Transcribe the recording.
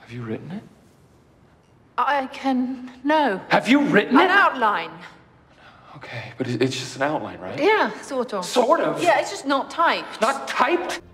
Have you written it? No. Have you written it? An outline. Okay, but it's just an outline, right? Yeah, sort of. Sort of? Yeah, it's just not typed. Not typed?